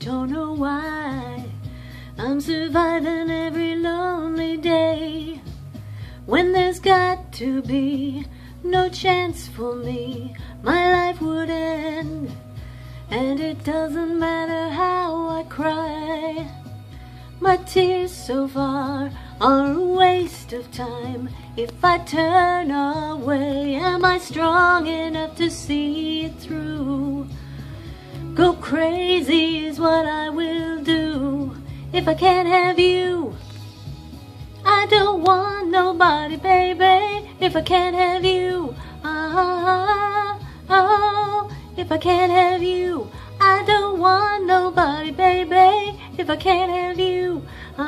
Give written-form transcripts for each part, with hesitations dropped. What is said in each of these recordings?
don't know why I'm surviving every lonely day, when there's got to be no chance for me. My life would end, and it doesn't matter how I cry. My tears so far are a waste of time. If I turn away, am I strong enough to see it through? Go crazy is what I will do if I can't have you. I don't want nobody, baby, if I can't have you. Oh, if I can't have you. I don't want nobody, baby, if I can't have you.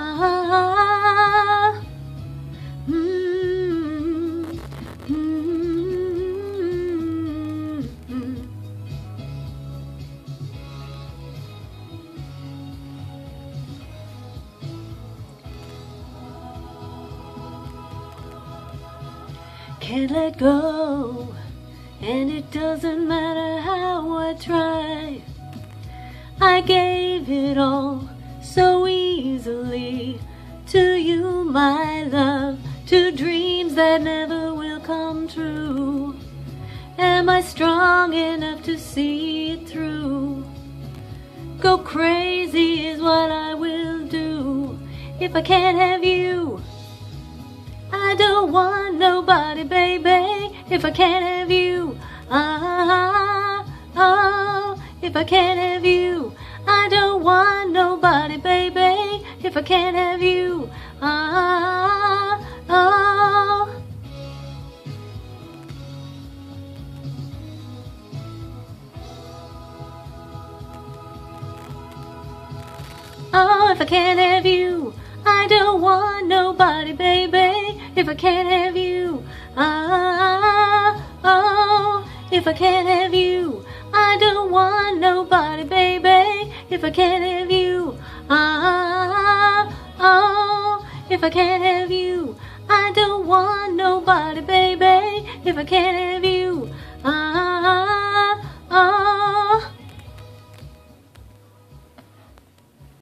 Can't let go, and it doesn't matter how I try. I gave it all so easily to you, my love, to dreams that never will come true. Am I strong enough to see it through? Go crazy is what I will do if I can't have you. I don't want nobody, baby, if I can't have you. Oh, if I can't have you. I don't want nobody, baby, if I can't have you. Oh. Oh, if I can't have you. I don't want nobody, baby, if I can't have you. Oh, if I can't have you. I don't want nobody, baby, if I can't have you. Oh, if I can't have you. I don't want nobody, baby, if I can't have you.